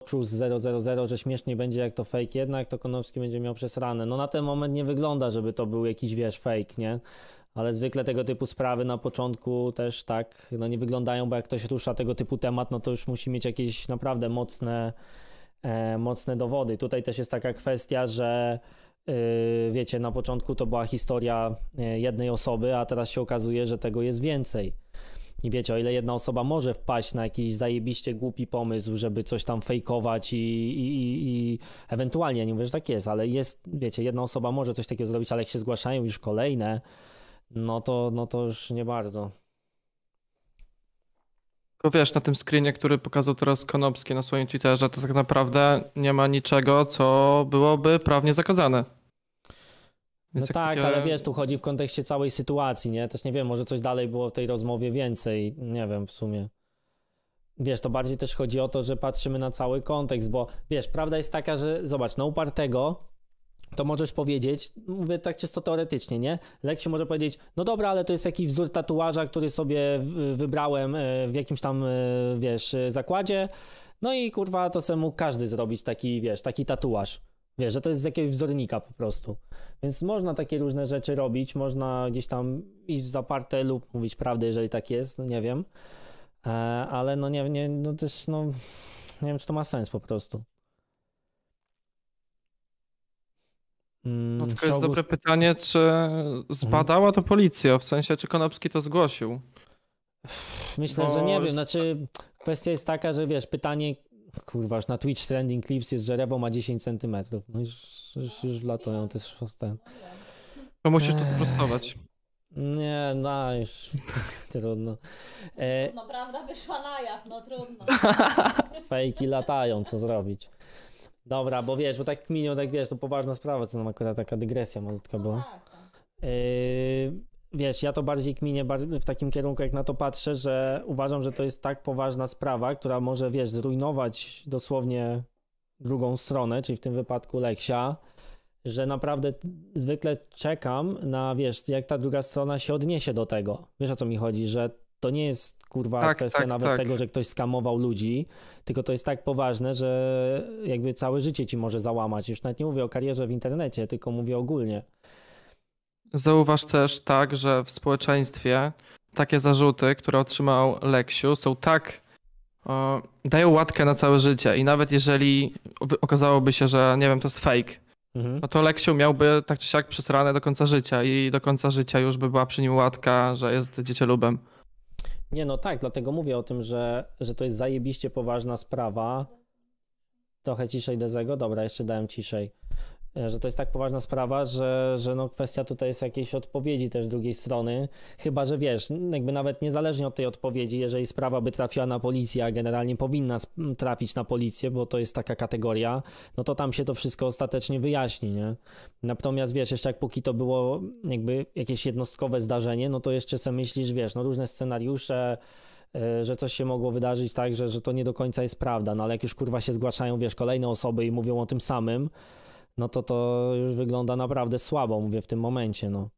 poczuł z 000, że śmiesznie będzie jak to fake jednak, to Konopski będzie miał przesrane. No na ten moment nie wygląda, żeby to był jakiś, wiesz, fake, nie? Ale zwykle tego typu sprawy na początku też tak, no nie wyglądają, bo jak ktoś rusza tego typu temat, no to już musi mieć jakieś naprawdę mocne dowody. Tutaj też jest taka kwestia, że wiecie, na początku to była historia jednej osoby, a teraz się okazuje, że tego jest więcej. I wiecie, o ile jedna osoba może wpaść na jakiś zajebiście głupi pomysł, żeby coś tam fejkować i ewentualnie, ja nie mówię, że tak jest, ale jest, wiecie, jedna osoba może coś takiego zrobić, ale jak się zgłaszają już kolejne, no to już nie bardzo. Tylko wiesz, na tym screenie, który pokazał teraz Konopski na swoim Twitterze, to tak naprawdę nie ma niczego, co byłoby prawnie zakazane. Więc no tak, ale wiesz, tu chodzi w kontekście całej sytuacji, nie? Też nie wiem, może coś dalej było w tej rozmowie więcej, nie wiem w sumie. Wiesz, to bardziej też chodzi o to, że patrzymy na cały kontekst, bo wiesz, prawda jest taka, że zobacz, na upartego to możesz powiedzieć, mówię tak czysto teoretycznie, nie? Leksiu może powiedzieć, no dobra, ale to jest jakiś wzór tatuaża, który sobie wybrałem w jakimś tam, wiesz, zakładzie, no i kurwa, to sobie mógł każdy zrobić taki, wiesz, taki tatuaż. Wiesz, że to jest z jakiegoś wzornika po prostu. Więc można takie różne rzeczy robić, można gdzieś tam iść w zaparte lub mówić prawdę, jeżeli tak jest, no nie wiem. Ale no nie, no też, no nie wiem, czy to ma sens po prostu. No tylko jest dobre pytanie, czy zbadała to policja, w sensie, czy Konopski to zgłosił? Myślę, że nie wiem, znaczy kwestia jest taka, że wiesz, pytanie, kurwa, już na Twitch Trending Clips jest, że Rewo ma 10 cm. No już latują też ten. To musisz to sprostować. Nie, no już trudno. No prawda wyszła na jaw, no trudno. Fejki latają, co zrobić. Dobra, bo wiesz, bo tak minął, tak wiesz, to poważna sprawa, co nam akurat taka dygresja malutka była. Wiesz, ja to bardziej kminię w takim kierunku, jak na to patrzę, że uważam, że to jest tak poważna sprawa, która może, wiesz, zrujnować dosłownie drugą stronę, czyli w tym wypadku Leksia, że naprawdę zwykle czekam na, wiesz, jak ta druga strona się odniesie do tego. Wiesz, o co mi chodzi, że to nie jest, kurwa, kwestia nawet tego, że ktoś skamował ludzi, tylko to jest tak poważne, że jakby całe życie ci może załamać. Już nawet nie mówię o karierze w internecie, tylko mówię ogólnie. Zauważ też tak, że w społeczeństwie takie zarzuty, które otrzymał Leksiu, są tak, dają łatkę na całe życie i nawet jeżeli okazałoby się, że nie wiem, to jest fake, no to Leksiu miałby tak czy siak przesrane do końca życia i do końca życia już by była przy nim łatka, że jest dzieciolubem. Nie, no tak, dlatego mówię o tym, że to jest zajebiście poważna sprawa. Trochę ciszej Dezego? Dobra, jeszcze dałem ciszej. Że to jest tak poważna sprawa, że no kwestia tutaj jest jakiejś odpowiedzi też z drugiej strony. Chyba, że wiesz, jakby nawet niezależnie od tej odpowiedzi, jeżeli sprawa by trafiła na policję, a generalnie powinna trafić na policję, bo to jest taka kategoria, no to tam się to wszystko ostatecznie wyjaśni, nie? Natomiast wiesz, jeszcze jak póki to było jakby jakieś jednostkowe zdarzenie, no to jeszcze sobie myślisz, wiesz, no różne scenariusze, że coś się mogło wydarzyć tak, że to nie do końca jest prawda, no ale jak już kurwa się zgłaszają, wiesz, kolejne osoby i mówią o tym samym, no to już wygląda naprawdę słabo, mówię w tym momencie, no.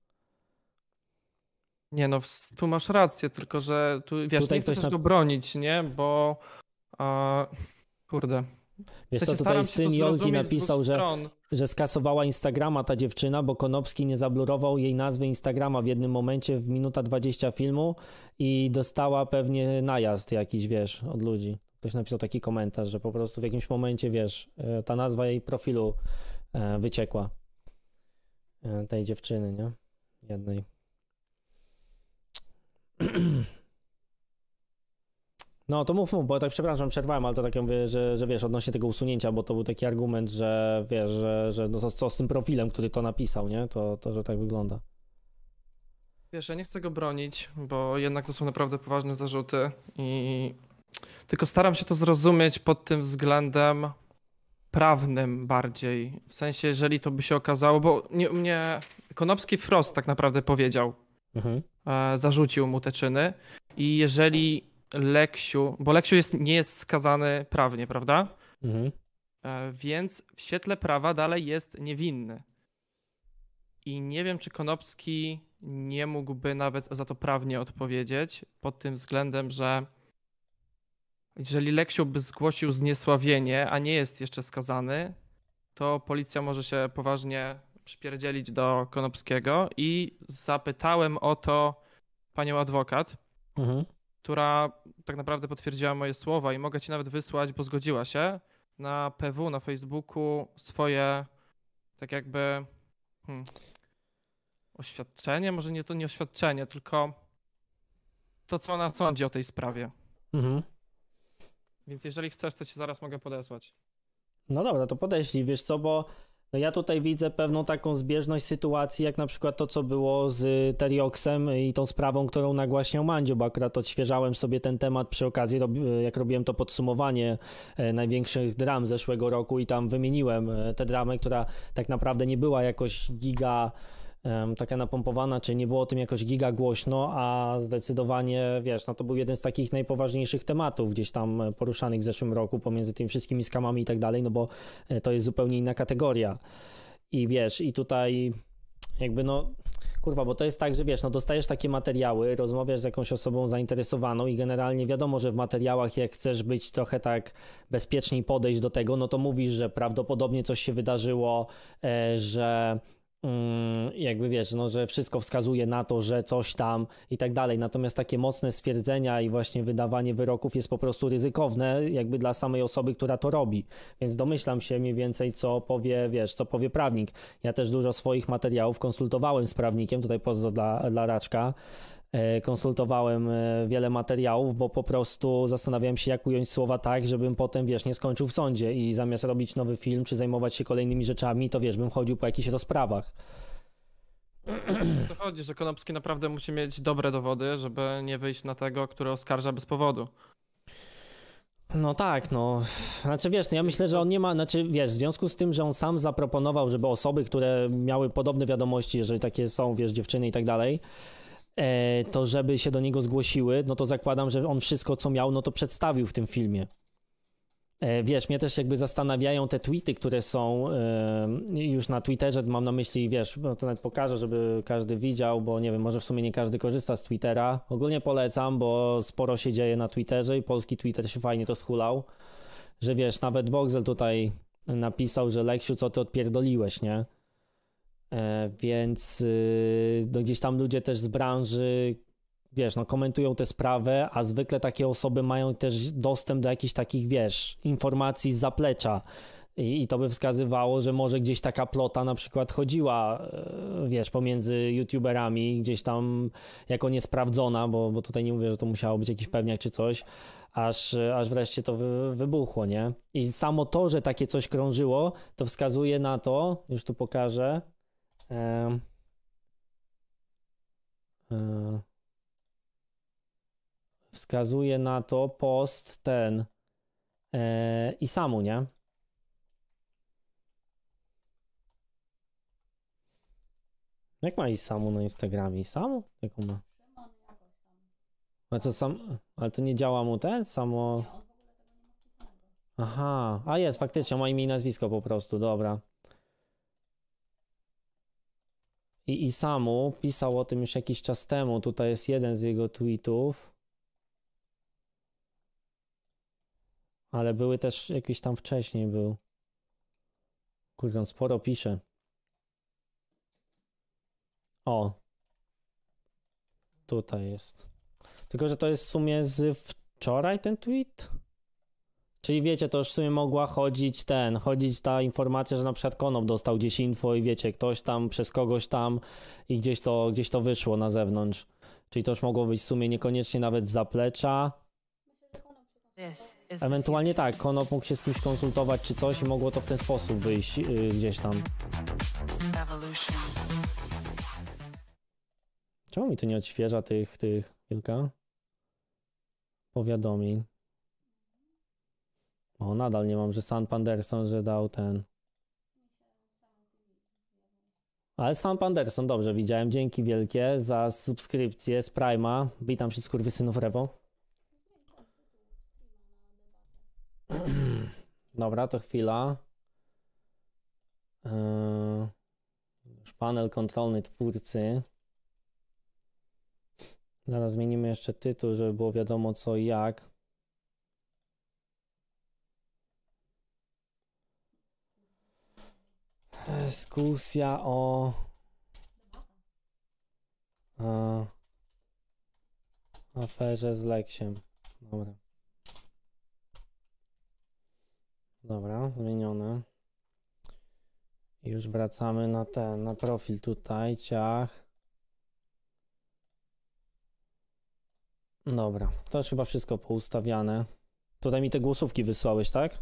Nie no, tu masz rację, tylko że tu, wiesz, tutaj nie chcę też go bronić, nie? Bo kurde. Wiesz co, tutaj syn Jolki napisał, że skasowała Instagrama ta dziewczyna, bo Konopski nie zablurował jej nazwy Instagrama w jednym momencie w minuta 20 filmu i dostała pewnie najazd jakiś, wiesz, od ludzi. Ktoś napisał taki komentarz, że po prostu w jakimś momencie, wiesz, ta nazwa jej profilu wyciekła. Tej dziewczyny, nie? Jednej. No to mów, bo tak przepraszam, przerwałem, ale to tak mówię, że wiesz, odnośnie tego usunięcia, bo to był taki argument, że wiesz, że no co z tym profilem, który to napisał, nie? To że tak wygląda. Wiesz, ja nie chcę go bronić, bo jednak to są naprawdę poważne zarzuty i tylko staram się to zrozumieć pod tym względem prawnym bardziej. W sensie, jeżeli to by się okazało, bo mnie Konopski wprost tak naprawdę powiedział, zarzucił mu te czyny i jeżeli Leksiu, bo Leksiu nie jest skazany prawnie, prawda? Więc w świetle prawa dalej jest niewinny. I nie wiem, czy Konopski nie mógłby nawet za to prawnie odpowiedzieć, pod tym względem, że jeżeli Leksiu by zgłosił zniesławienie, a nie jest jeszcze skazany, to policja może się poważnie przypierdzielić do Konopskiego i zapytałem o to panią adwokat, która tak naprawdę potwierdziła moje słowa i mogę ci nawet wysłać, bo zgodziła się, na PW, na Facebooku swoje tak jakby oświadczenie, może nie to nie oświadczenie, tylko to, co ona sądzi o tej sprawie. Więc jeżeli chcesz, to ci zaraz mogę podesłać. No dobra, to podeślij, wiesz co, bo no ja tutaj widzę pewną taką zbieżność sytuacji, jak na przykład to, co było z Terioxem i tą sprawą, którą nagłaśniał Mandzio, bo akurat odświeżałem sobie ten temat przy okazji, jak robiłem to podsumowanie największych dram zeszłego roku i tam wymieniłem tę dramę, która tak naprawdę nie była jakoś taka napompowana, czy nie było o tym jakoś giga głośno, a zdecydowanie, wiesz, no to był jeden z takich najpoważniejszych tematów gdzieś tam poruszanych w zeszłym roku pomiędzy tymi wszystkimi skamami i tak dalej, no bo to jest zupełnie inna kategoria. I wiesz, i tutaj jakby no, kurwa, bo to jest tak, że wiesz, no dostajesz takie materiały, rozmawiasz z jakąś osobą zainteresowaną i generalnie wiadomo, że w materiałach jak chcesz być trochę tak bezpieczniej podejść do tego, no to mówisz, że prawdopodobnie coś się wydarzyło, że jakby wiesz, no, że wszystko wskazuje na to, że coś tam i tak dalej, natomiast takie mocne stwierdzenia i właśnie wydawanie wyroków jest po prostu ryzykowne jakby dla samej osoby, która to robi, więc domyślam się mniej więcej, co powie, wiesz, co powie prawnik. Ja też dużo swoich materiałów konsultowałem z prawnikiem, tutaj pozdro dla Raczka, konsultowałem wiele materiałów, bo po prostu zastanawiałem się, jak ująć słowa tak, żebym potem, wiesz, nie skończył w sądzie i zamiast robić nowy film, czy zajmować się kolejnymi rzeczami, to wiesz, bym chodził po jakichś rozprawach. To chodzi, że Konopski naprawdę musi mieć dobre dowody, żeby nie wyjść na tego, który oskarża bez powodu. No tak, no. Znaczy wiesz, no ja myślę, że on nie ma, znaczy wiesz, w związku z tym, że on sam zaproponował, żeby osoby, które miały podobne wiadomości, jeżeli takie są, wiesz, dziewczyny i tak dalej, to żeby się do niego zgłosiły, no to zakładam, że on wszystko, co miał, no to przedstawił w tym filmie. Wiesz, mnie też jakby zastanawiają te tweety, które są już na Twitterze, mam na myśli, wiesz, no to nawet pokażę, żeby każdy widział, bo nie wiem, może w sumie nie każdy korzysta z Twittera. Ogólnie polecam, bo sporo się dzieje na Twitterze i polski Twitter się fajnie to schulał, że wiesz, nawet Boxel tutaj napisał, że Leksiu, co ty odpierdoliłeś, nie? Więc no gdzieś tam ludzie też z branży, wiesz, no komentują tę sprawę, a zwykle takie osoby mają też dostęp do jakichś takich, wiesz, informacji z zaplecza i to by wskazywało, że może gdzieś taka plota na przykład chodziła, wiesz, pomiędzy youtuberami, gdzieś tam jako niesprawdzona, bo tutaj nie mówię, że to musiało być jakiś pewniak czy coś, aż wreszcie to wybuchło, nie? I samo to, że takie coś krążyło, to wskazuje na to, już tu pokażę, wskazuje na to post ten Isamu, nie? Jak ma Isamu na Instagramie? Isamu? Jak on ma? A co sam? Ale to nie działa mu ten? Samo... Aha, a jest, faktycznie, ma imię i nazwisko po prostu, dobra. I Isamu pisał o tym już jakiś czas temu, tutaj jest jeden z jego tweetów. Ale były też jakiś tam wcześniej był. Kurde, on sporo pisze. O. Tutaj jest. Tylko, że to jest w sumie z wczoraj ten tweet? Czyli wiecie, to już w sumie mogła chodzić ta informacja, że na przykład Konop dostał gdzieś info i wiecie, ktoś tam przez kogoś tam i gdzieś to wyszło na zewnątrz. Czyli to już mogło być w sumie niekoniecznie nawet z zaplecza. Ewentualnie tak, Konop mógł się z kimś konsultować czy coś i mogło to w ten sposób wyjść gdzieś tam. Czemu mi to nie odświeża tych kilka powiadomień? O, nadal nie mam, że Sam Panderson, że dał ten. Ale Sam Panderson, dobrze, widziałem. Dzięki wielkie za subskrypcję z Prime'a. Witam wszystkich skurwysynów Rewo. Dobra, to chwila. Już panel kontrolny twórcy. Zaraz zmienimy jeszcze tytuł, żeby było wiadomo co i jak. Dyskusja o aferze z Leksiem. Dobra. Dobra, zmienione. I już wracamy na profil tutaj, ciach. Dobra, to już chyba wszystko poustawiane. Tutaj mi te głosówki wysłałeś, tak?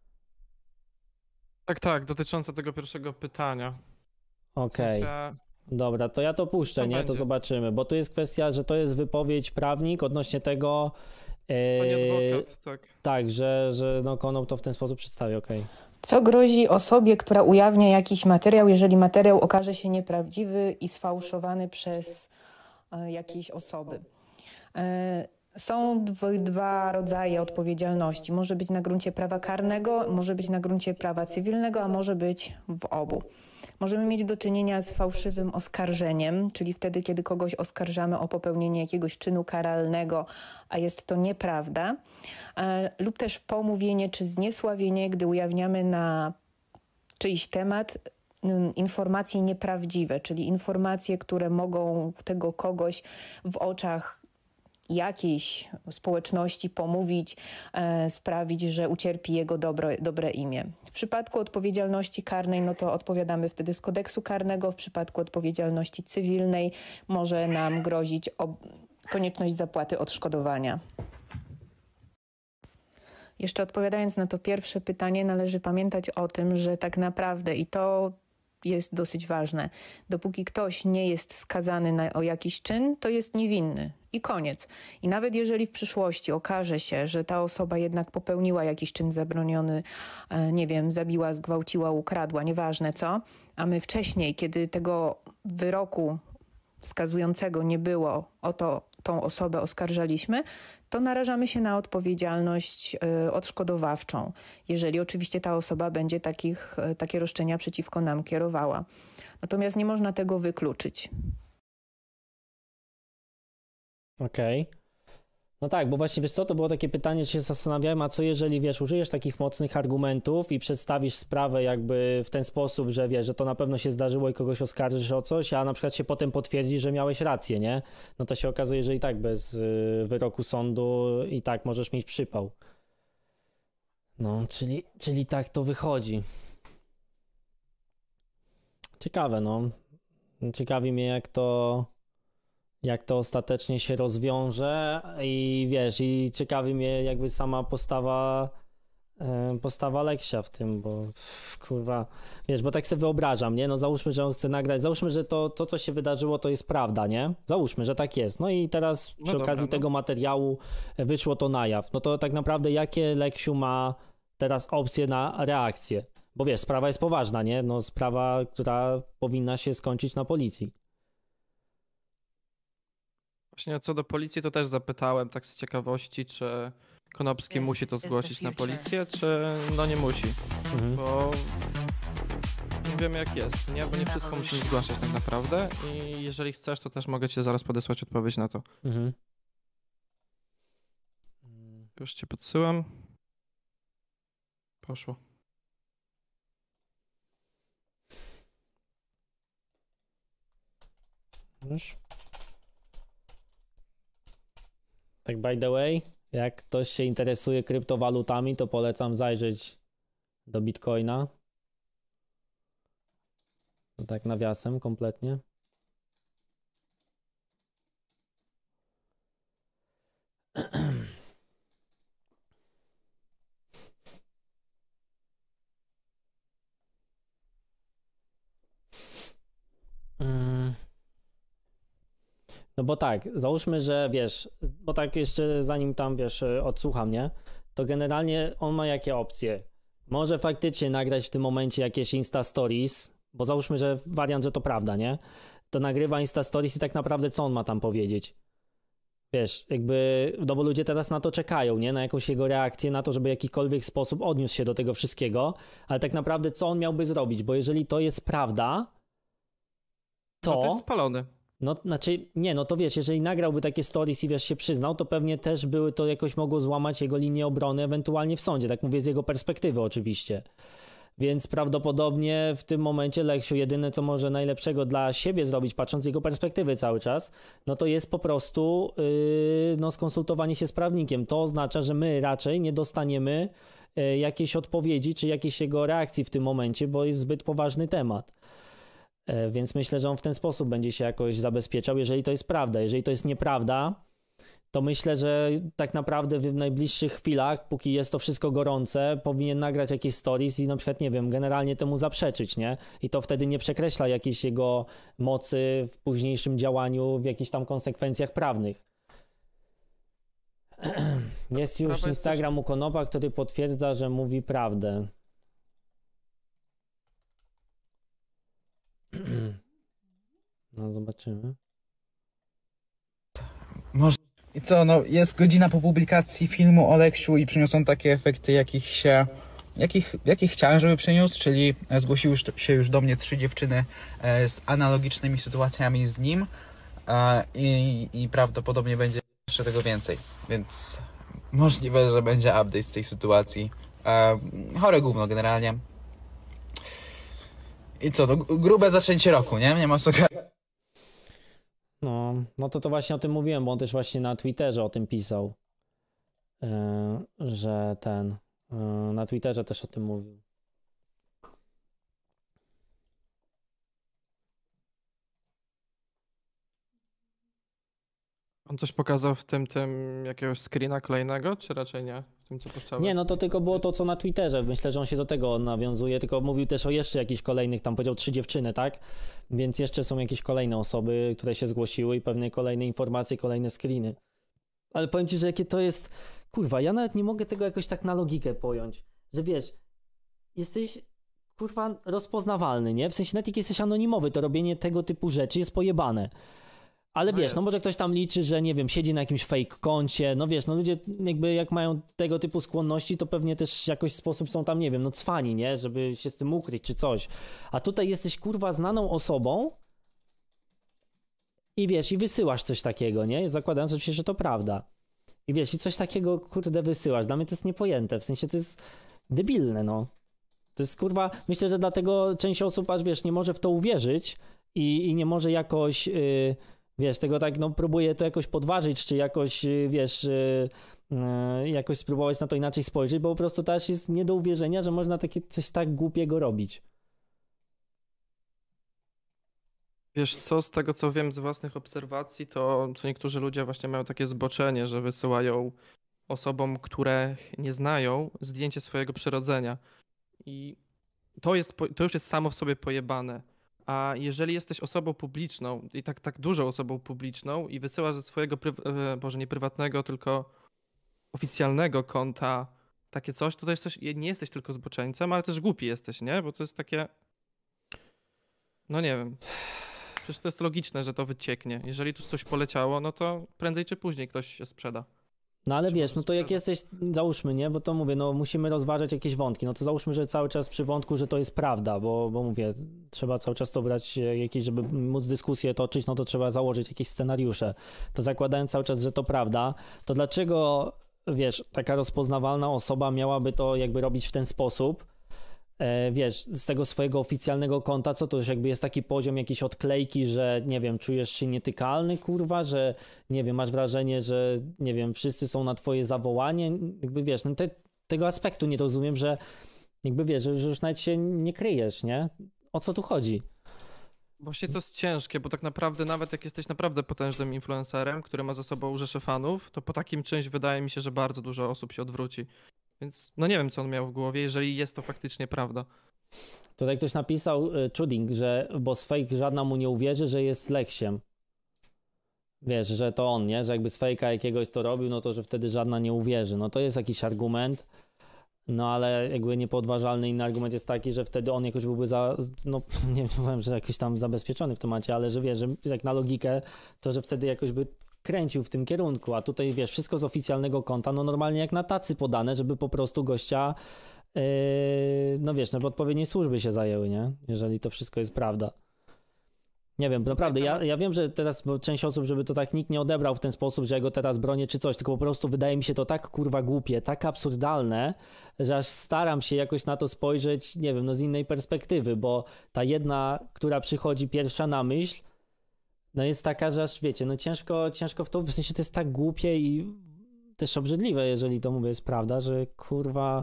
Tak, dotyczące tego pierwszego pytania. Okej. W sensie, Dobra, to ja to puszczę, To nie? To będzie. zobaczymy, bo tu jest kwestia, że to jest wypowiedź prawnik odnośnie tego, pani adwokat, tak. tak, że no Konop to w ten sposób przedstawi, okej. Co grozi osobie, która ujawnia jakiś materiał, jeżeli materiał okaże się nieprawdziwy i sfałszowany przez jakieś osoby? Są dwa rodzaje odpowiedzialności. Może być na gruncie prawa karnego, może być na gruncie prawa cywilnego, a może być w obu. Możemy mieć do czynienia z fałszywym oskarżeniem, czyli wtedy, kiedy kogoś oskarżamy o popełnienie jakiegoś czynu karalnego, a jest to nieprawda, lub też pomówienie czy zniesławienie, gdy ujawniamy na czyjś temat informacje nieprawdziwe, czyli informacje, które mogą tego kogoś w oczach jakiejś społeczności pomówić, sprawić, że ucierpi jego dobre imię. W przypadku odpowiedzialności karnej, no to odpowiadamy wtedy z kodeksu karnego. W przypadku odpowiedzialności cywilnej może nam grozić konieczność zapłaty odszkodowania. Jeszcze odpowiadając na to pierwsze pytanie, należy pamiętać o tym, że tak naprawdę, i to jest dosyć ważne, dopóki ktoś nie jest skazany o jakiś czyn, to jest niewinny i koniec. I nawet jeżeli w przyszłości okaże się, że ta osoba jednak popełniła jakiś czyn zabroniony, nie wiem, zabiła, zgwałciła, ukradła, nieważne co, a my wcześniej, kiedy tego wyroku skazującego nie było, o to tą osobę oskarżaliśmy, to narażamy się na odpowiedzialność odszkodowawczą, jeżeli oczywiście ta osoba będzie takie roszczenia przeciwko nam kierowała. Natomiast nie można tego wykluczyć. Okej. No tak, bo właśnie wiesz co, to było takie pytanie, czy się zastanawiałem, a co jeżeli, wiesz, użyjesz takich mocnych argumentów i przedstawisz sprawę jakby w ten sposób, że wiesz, że to na pewno się zdarzyło i kogoś oskarżysz o coś, a na przykład się potem potwierdzi, że miałeś rację, nie? No to się okazuje, że i tak bez wyroku sądu i tak możesz mieć przypał. No, czyli tak to wychodzi. Ciekawe, no. Ciekawi mnie, jak to ostatecznie się rozwiąże i wiesz, i ciekawi mnie jakby sama postawa Leksia w tym, bo kurwa, wiesz, bo tak sobie wyobrażam, nie? No załóżmy, że on chce nagrać, załóżmy, że to co się wydarzyło, to jest prawda, nie? Załóżmy, że tak jest. No i teraz przy okazji tego materiału wyszło to na jaw. No to tak naprawdę jakie Leksiu ma teraz opcje na reakcję? Bo wiesz, sprawa jest poważna, nie? No sprawa, która powinna się skończyć na policji. Właśnie co do policji, to też zapytałem tak z ciekawości, czy Konopski musi to zgłosić na policję, czy no nie musi. Bo nie wiemy jak jest, nie? Bo nie wszystko musimy zgłaszać tak naprawdę i jeżeli chcesz, to też mogę ci zaraz podesłać odpowiedź na to. Już cię podsyłam. Poszło. Już. Tak by the way, jak ktoś się interesuje kryptowalutami, to polecam zajrzeć do Bitcoina. To tak nawiasem kompletnie. No bo tak, załóżmy, że wiesz, bo tak jeszcze zanim tam wiesz, odsłucham, nie? To generalnie on ma jakie opcje? Może faktycznie nagrać w tym momencie jakieś Insta Stories, bo załóżmy, że wariant, że to prawda, nie? To nagrywa Insta Stories i tak naprawdę co on ma tam powiedzieć? Wiesz, jakby, no bo ludzie teraz na to czekają, nie? Na jakąś jego reakcję, na to, żeby w jakikolwiek sposób odniósł się do tego wszystkiego, ale tak naprawdę co on miałby zrobić? Bo jeżeli to jest prawda, No to jest spalony. No, znaczy, nie, no to wiesz, jeżeli nagrałby takie stories i wiesz, się przyznał, to pewnie też były to jakoś mogło złamać jego linię obrony, ewentualnie w sądzie, tak mówię z jego perspektywy oczywiście. Więc prawdopodobnie w tym momencie Leksiu jedyne, co może najlepszego dla siebie zrobić, patrząc z jego perspektywy cały czas, no to jest po prostu no, skonsultowanie się z prawnikiem. To oznacza, że my raczej nie dostaniemy jakiejś odpowiedzi czy jakiejś jego reakcji w tym momencie, bo jest zbyt poważny temat. Więc myślę, że on w ten sposób będzie się jakoś zabezpieczał, jeżeli to jest prawda. Jeżeli to jest nieprawda, to myślę, że tak naprawdę w najbliższych chwilach, póki jest to wszystko gorące, powinien nagrać jakieś stories i na przykład, nie wiem, generalnie temu zaprzeczyć, nie? I to wtedy nie przekreśla jakiejś jego mocy w późniejszym działaniu, w jakichś tam konsekwencjach prawnych. Jest już Instagram u Konopa, który potwierdza, że mówi prawdę. No, zobaczymy. I co, no jest godzina po publikacji filmu o Leksiu i przyniosą takie efekty, jakich chciałem, żeby przyniósł, czyli zgłosiły się już do mnie 3 dziewczyny z analogicznymi sytuacjami z nim i prawdopodobnie będzie jeszcze tego więcej, więc możliwe, że będzie update z tej sytuacji. Chore gówno generalnie. I co, to grube zaczęcie roku, nie? Nie ma co. No to właśnie o tym mówiłem, bo on też właśnie na Twitterze o tym pisał, że na Twitterze też o tym mówił. On coś pokazał w tym jakiegoś screena kolejnego, czy raczej nie? W tym, co puszczałeś? Nie, no to tylko było to, co na Twitterze. Myślę, że on się do tego nawiązuje, tylko mówił też o jeszcze jakichś kolejnych, tam powiedział 3 dziewczyny, tak? Więc jeszcze są jakieś kolejne osoby, które się zgłosiły i pewnie kolejne informacje, kolejne screeny. Ale powiem ci, że jakie to jest... Kurwa, ja nawet nie mogę tego jakoś tak na logikę pojąć, że wiesz, jesteś, kurwa, rozpoznawalny, nie? W sensie nawet jak jesteś anonimowy, to robienie tego typu rzeczy jest pojebane. Ale wiesz, no może ktoś tam liczy, że nie wiem, siedzi na jakimś fake koncie, no wiesz, no ludzie jakby jak mają tego typu skłonności, to pewnie też jakoś w sposób są tam, nie wiem, no cwani, nie? Żeby się z tym ukryć czy coś. A tutaj jesteś, kurwa, znaną osobą i wiesz, i wysyłasz coś takiego, nie? Zakładając oczywiście, że to prawda. I wiesz, i coś takiego, kurde, wysyłasz. Dla mnie to jest niepojęte, w sensie to jest debilne, no. To jest, kurwa, myślę, że dlatego część osób aż, wiesz, nie może w to uwierzyć i nie może jakoś... Wiesz, tego tak, no próbuję to jakoś podważyć, czy jakoś, wiesz, jakoś spróbować na to inaczej spojrzeć, bo po prostu też jest nie do uwierzenia, że można takie coś tak głupiego robić. Wiesz co, z tego co wiem z własnych obserwacji, to co niektórzy ludzie właśnie mają takie zboczenie, że wysyłają osobom, które nie znają, zdjęcie swojego przyrodzenia. I to już jest samo w sobie pojebane. A jeżeli jesteś osobą publiczną i tak dużą osobą publiczną i wysyłasz ze swojego, może nie prywatnego, tylko oficjalnego konta takie coś, to jest coś, nie jesteś tylko zboczeńcem, ale też głupi jesteś, nie? Bo to jest takie, no nie wiem, przecież to jest logiczne, że to wycieknie. Jeżeli tu coś poleciało, no to prędzej czy później ktoś się sprzeda. No ale wiesz, no to jak jesteś, załóżmy, nie, bo to mówię, no musimy rozważać jakieś wątki, no to załóżmy, że cały czas przy wątku, że to jest prawda, bo mówię, trzeba cały czas to brać jakieś, żeby móc dyskusję toczyć, no to trzeba założyć jakieś scenariusze. To zakładając cały czas, że to prawda, to dlaczego, wiesz, taka rozpoznawalna osoba miałaby to jakby robić w ten sposób, wiesz, z tego swojego oficjalnego konta, co to już jakby jest taki poziom jakiejś odklejki, że nie wiem, czujesz się nietykalny, kurwa, że nie wiem, masz wrażenie, że nie wiem, wszyscy są na twoje zawołanie, jakby wiesz, no tego aspektu nie rozumiem, że jakby wiesz, że już nawet się nie kryjesz, nie? O co tu chodzi? Właśnie to jest ciężkie, bo tak naprawdę nawet jak jesteś naprawdę potężnym influencerem, który ma za sobą rzeszę fanów, to po takim czymś wydaje mi się, że bardzo dużo osób się odwróci. Więc no nie wiem, co on miał w głowie, jeżeli jest to faktycznie prawda. Tutaj ktoś napisał, Chuding, że bo z fake żadna mu nie uwierzy, że jest Leksiem. Wiesz, że to on, nie? Że jakby z fejka jakiegoś to robił, no to że wtedy żadna nie uwierzy. No to jest jakiś argument, no ale jakby niepodważalny inny argument jest taki, że wtedy on jakoś byłby no nie wiem, że jakoś tam zabezpieczony w temacie, ale że wiesz, że jak na logikę, to że wtedy jakoś by kręcił w tym kierunku, a tutaj wiesz, wszystko z oficjalnego konta, no normalnie jak na tacy podane, żeby po prostu gościa, no wiesz, no bo odpowiednie służby się zajęły, nie? Jeżeli to wszystko jest prawda. Nie wiem, naprawdę, ja wiem, że teraz bo część osób, żeby to tak nikt nie odebrał w ten sposób, że ja go teraz bronię czy coś, tylko po prostu wydaje mi się to tak kurwa głupie, tak absurdalne, że aż staram się jakoś na to spojrzeć, nie wiem, no z innej perspektywy, bo ta jedna, która przychodzi pierwsza na myśl, no jest taka, że aż wiecie, no ciężko w to, w sensie to jest tak głupie i też obrzydliwe, jeżeli to mówię jest prawda, że kurwa...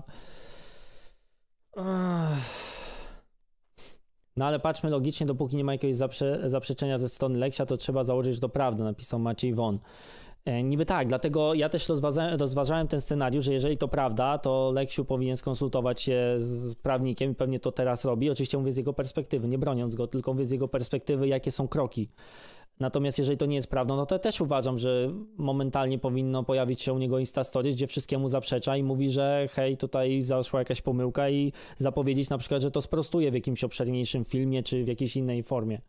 No ale patrzmy logicznie, dopóki nie ma jakiegoś zaprzeczenia ze strony Leksia, to trzeba założyć, że to prawda, napisał Maciej Won. Niby tak, dlatego ja też rozważałem ten scenariusz, że jeżeli to prawda, to Leksiu powinien skonsultować się z prawnikiem i pewnie to teraz robi. Oczywiście mówię z jego perspektywy, nie broniąc go, tylko mówię z jego perspektywy, jakie są kroki. Natomiast jeżeli to nie jest prawdą, no to też uważam, że momentalnie powinno pojawić się u niego Instastories, gdzie wszystkiemu zaprzecza i mówi, że hej, tutaj zaszła jakaś pomyłka i zapowiedzieć na przykład, że to sprostuje w jakimś obszerniejszym filmie czy w jakiejś innej formie.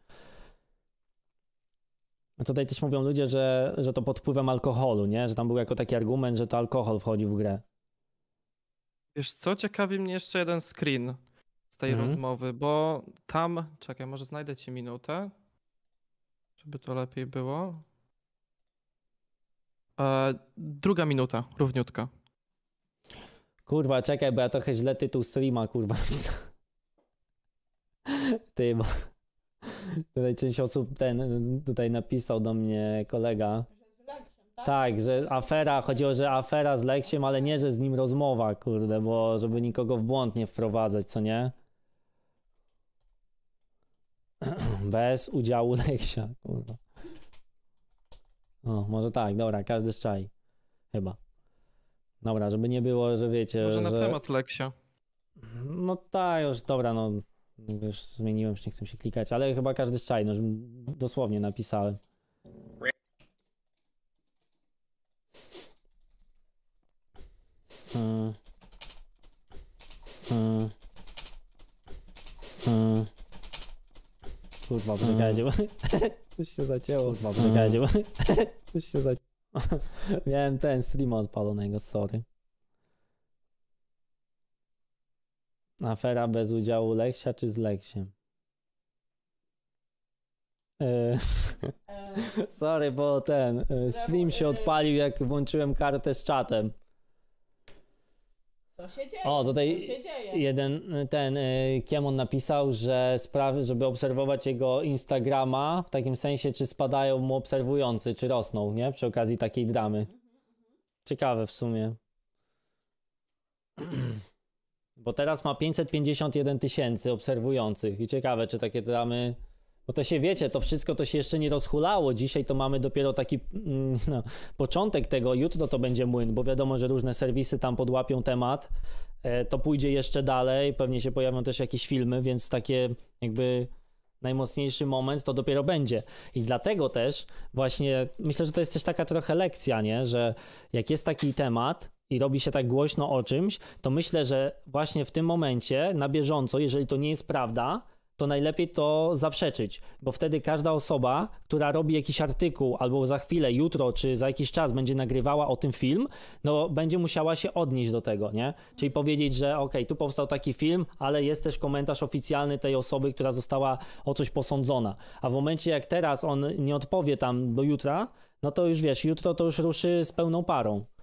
A tutaj też mówią ludzie, że to pod wpływem alkoholu, nie? Że tam był jako taki argument, że to alkohol wchodził w grę. Wiesz co, ciekawi mnie jeszcze jeden screen z tej rozmowy, bo tam... Czekaj, może znajdę ci minutę, żeby to lepiej było. 2 minuta, równiutka. Kurwa, czekaj, bo ja trochę źle tytuł streama, kurwa, pisałem. Ty, bo tutaj część osób tutaj napisał do mnie kolega. Tak, że afera, chodziło, że afera z Leksiem, ale nie, że z nim rozmowa, kurde, bo żeby nikogo w błąd nie wprowadzać, co nie? Bez udziału Leksia, kurwa. O, może tak, dobra, każdy szczaj. Chyba. Dobra, żeby nie było, że wiecie, może na że... temat Leksia. No tak, już, dobra, no już zmieniłem, już nie chcę się klikać, ale chyba każdy szczaj, no, że dosłownie napisałem. Kurwa, poczekajcie, bo coś się zacięło. Kurwa, poczekajcie, bo coś się zacięło. Miałem ten streama odpalonego, sorry. Afera bez udziału Leksia czy z Leksiem? Sorry, bo ten stream się odpalił, jak włączyłem kartę z czatem. Co się dzieje? O, tutaj Co się dzieje? jeden Kiemon napisał, że żeby obserwować jego Instagrama, w takim sensie, czy spadają mu obserwujący, czy rosną, nie? Przy okazji takiej dramy. Ciekawe w sumie. Bo teraz ma 551 000 obserwujących i ciekawe, czy takie dramy... Bo to się wiecie, to wszystko to się jeszcze nie rozhulało. Dzisiaj to mamy dopiero taki początek tego. Jutro to będzie młyn, bo wiadomo, że różne serwisy tam podłapią temat. To pójdzie jeszcze dalej. Pewnie się pojawią też jakieś filmy, więc takie jakby najmocniejszy moment to dopiero będzie. I dlatego też właśnie myślę, że to jest też taka trochę lekcja, nie? Że jak jest taki temat i robi się tak głośno o czymś, to myślę, że właśnie w tym momencie na bieżąco, jeżeli to nie jest prawda, to najlepiej to zaprzeczyć, bo wtedy każda osoba, która robi jakiś artykuł albo za chwilę, jutro czy za jakiś czas będzie nagrywała o tym film, no będzie musiała się odnieść do tego, nie? Czyli powiedzieć, że okej, tu powstał taki film, ale jest też komentarz oficjalny tej osoby, która została o coś posądzona. A w momencie jak teraz on nie odpowie tam do jutra, no to już wiesz, jutro to już ruszy z pełną parą.